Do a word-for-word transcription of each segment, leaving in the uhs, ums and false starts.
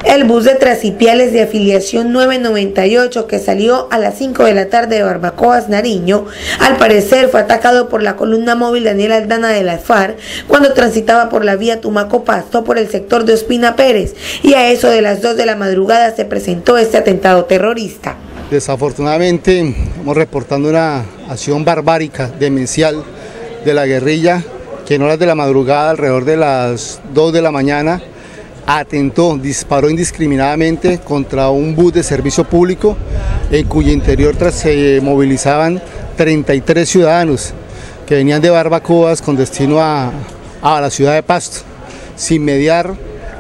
El bus de Trasipiales de afiliación nueve noventa y ocho que salió a las cinco de la tarde de Barbacoas, Nariño, al parecer fue atacado por la columna móvil Daniel Aldana de la FARC cuando transitaba por la vía Tumaco-Pasto por el sector de Ospina Pérez, y a eso de las dos de la madrugada se presentó este atentado terrorista. Desafortunadamente estamos reportando una acción barbárica, demencial de la guerrilla que en horas de la madrugada, alrededor de las dos de la mañana, atentó, disparó indiscriminadamente contra un bus de servicio público en cuyo interior se movilizaban treinta y tres ciudadanos que venían de Barbacoas con destino a, a la ciudad de Pasto. Sin mediar,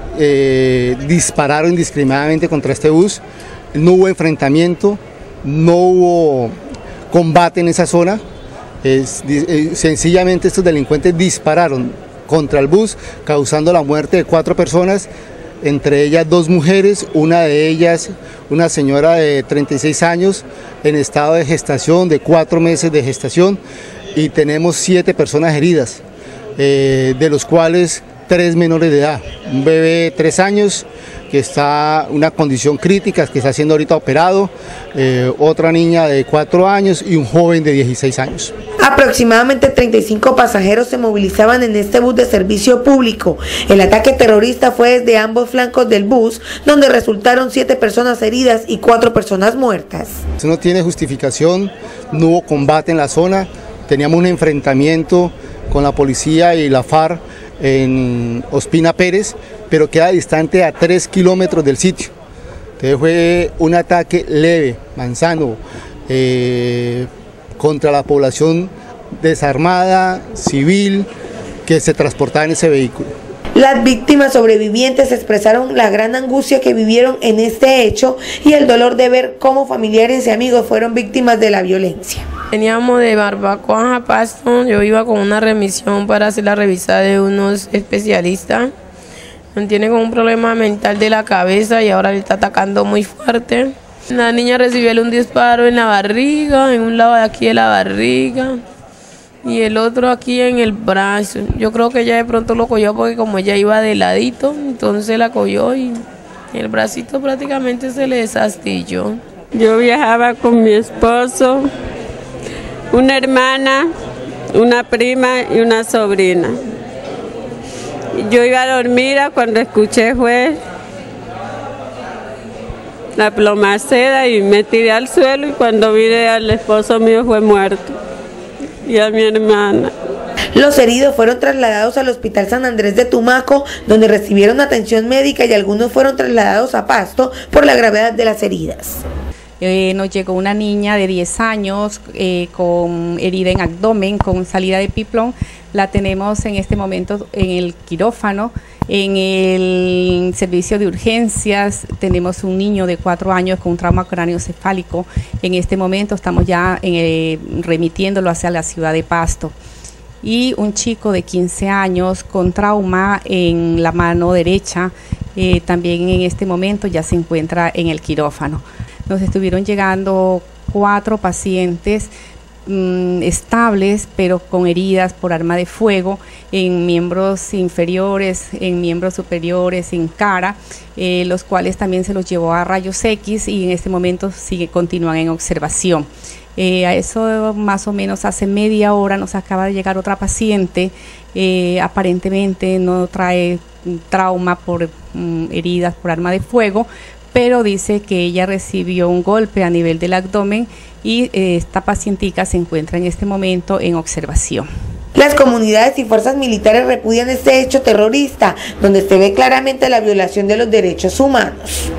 eh, dispararon indiscriminadamente contra este bus. No hubo enfrentamiento, no hubo combate en esa zona. Es, eh, sencillamente estos delincuentes dispararon contra el bus, causando la muerte de cuatro personas, entre ellas dos mujeres, una de ellas una señora de treinta y seis años en estado de gestación, de cuatro meses de gestación, y tenemos siete personas heridas, eh, de los cuales tres menores de edad, un bebé de tres años que está en una condición crítica, que está siendo ahorita operado, eh, otra niña de cuatro años y un joven de dieciséis años. Aproximadamente treinta y cinco pasajeros se movilizaban en este bus de servicio público. El ataque terrorista fue desde ambos flancos del bus, donde resultaron siete personas heridas y cuatro personas muertas. Eso no tiene justificación, no hubo combate en la zona, teníamos un enfrentamiento con la policía y la FARC en Ospina Pérez, pero queda distante a tres kilómetros del sitio. Entonces fue un ataque leve, manzano, eh, contra la población desarmada, civil, que se transportaba en ese vehículo. Las víctimas sobrevivientes expresaron la gran angustia que vivieron en este hecho y el dolor de ver cómo familiares y amigos fueron víctimas de la violencia. Veníamos de Barbacoa a Pasto, yo iba con una remisión para hacer la revisada de unos especialistas. Tiene como un problema mental de la cabeza y ahora le está atacando muy fuerte. La niña recibió un disparo en la barriga, en un lado de aquí de la barriga y el otro aquí en el brazo. Yo creo que ella de pronto lo cogió porque como ella iba de ladito, entonces la cogió y el bracito prácticamente se le desastilló. Yo viajaba con mi esposo, una hermana, una prima y una sobrina. Yo iba a dormir cuando escuché fue la plomaceda y me tiré al suelo y cuando vi al esposo mío fue muerto y a mi hermana. Los heridos fueron trasladados al Hospital San Andrés de Tumaco, donde recibieron atención médica, y algunos fueron trasladados a Pasto por la gravedad de las heridas. Eh, nos llegó una niña de diez años eh, con herida en abdomen, con salida de piplón. La tenemos en este momento en el quirófano. En el servicio de urgencias tenemos un niño de cuatro años con un trauma craneoencefálico. En este momento estamos ya eh, remitiéndolo hacia la ciudad de Pasto. Y un chico de quince años con trauma en la mano derecha, eh, también en este momento ya se encuentra en el quirófano. Nos estuvieron llegando cuatro pacientes mmm, estables, pero con heridas por arma de fuego en miembros inferiores, en miembros superiores, en cara, eh, los cuales también se los llevó a rayos X y en este momento sigue, continúan en observación. Eh, a eso más o menos hace media hora nos acaba de llegar otra paciente, eh, aparentemente no trae trauma por mm, heridas por arma de fuego, pero dice que ella recibió un golpe a nivel del abdomen y eh, esta pacientica se encuentra en este momento en observación. Las comunidades y fuerzas militares repudian este hecho terrorista, donde se ve claramente la violación de los derechos humanos.